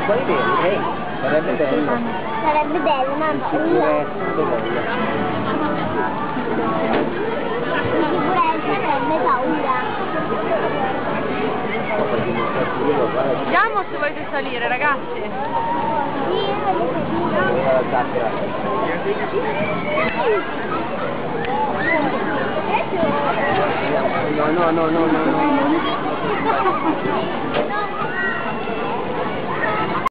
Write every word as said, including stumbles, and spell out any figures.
poi vedi, eh, sarebbe bello. Sarebbe bello, ma In sicurezza, in sicurezza sarebbe paura. Vediamo se volete salire, ragazzi. Sì, no, no, no, no, no, no.